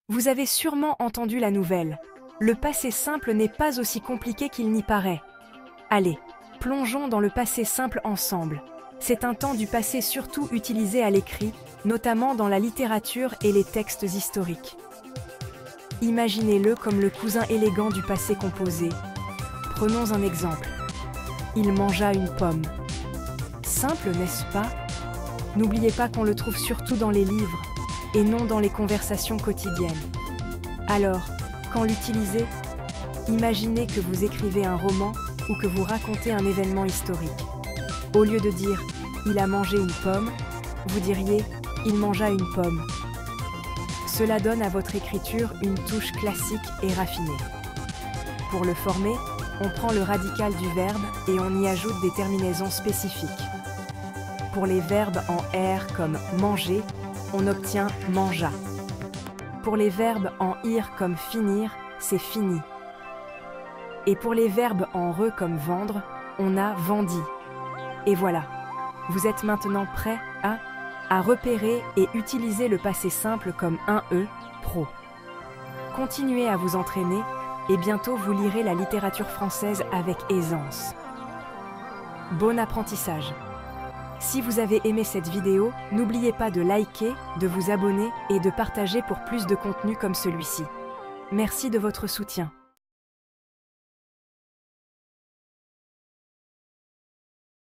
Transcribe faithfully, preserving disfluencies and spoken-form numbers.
Vous avez sûrement entendu la nouvelle. Le passé simple n'est pas aussi compliqué qu'il n'y paraît. Allez, plongeons dans le passé simple ensemble. C'est un temps du passé surtout utilisé à l'écrit, notamment dans la littérature et les textes historiques. Imaginez-le comme le cousin élégant du passé composé. Prenons un exemple. Il mangea une pomme. Simple, n'est-ce pas? N'oubliez pas qu'on le trouve surtout dans les livres, et non dans les conversations quotidiennes. Alors, quand l'utiliser, imaginez que vous écrivez un roman ou que vous racontez un événement historique. Au lieu de dire « il a mangé une pomme », vous diriez « il mangea une pomme ». Cela donne à votre écriture une touche classique et raffinée. Pour le former, on prend le radical du verbe et on y ajoute des terminaisons spécifiques. Pour les verbes en R comme « manger », on obtient « mangea ». Pour les verbes en IR comme « finir », c'est « fini ». Et pour les verbes en RE comme « vendre », on a « vendit ». Et voilà, vous êtes maintenant prêt à, à repérer et utiliser le passé simple comme un E, pro. Continuez à vous entraîner et bientôt vous lirez la littérature française avec aisance. Bon apprentissage! Si vous avez aimé cette vidéo, n'oubliez pas de liker, de vous abonner et de partager pour plus de contenu comme celui-ci. Merci de votre soutien.